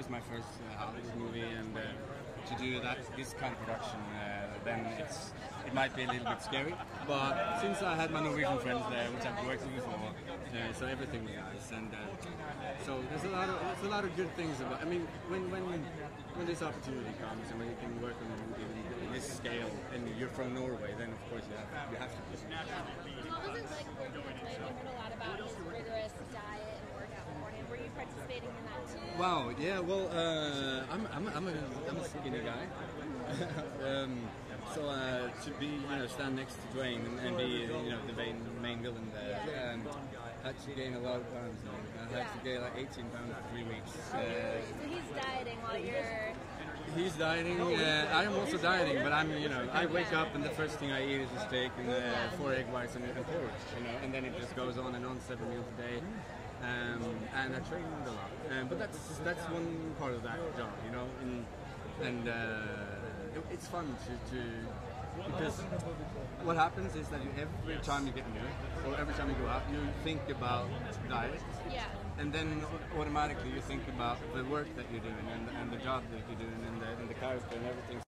was my first Hollywood movie, and to do this kind of production, then it might be a little bit scary. But since I had my Norwegian friends there, which I've worked with before, so everything was nice. And so there's a lot of good things about. I mean, when this opportunity comes and when you can work on a movie in this scale, and you're from Norway, then of course you have to. What was it like working with him? You heard a lot about his rigorous diet and workout beforehand. Were you participating in that too? Wow, yeah. Well, I'm a skinny guy. So to be stand next to Dwayne and be the main villain there, I had to gain a lot of pounds. I had to gain like 18 pounds for 3 weeks. So he's dieting while you're. He's dieting. I am also dieting, but I wake up and the first thing I eat is a steak and 4 egg whites and porridge, and then it just goes on and on, 7 meals a day. And I train a lot. But that's one part of that job, and it's fun to because what happens is that every time you get new or every time you go out, you think about diet. Yeah. And then automatically you think about the work that you're doing and the job that you're doing and the character and everything.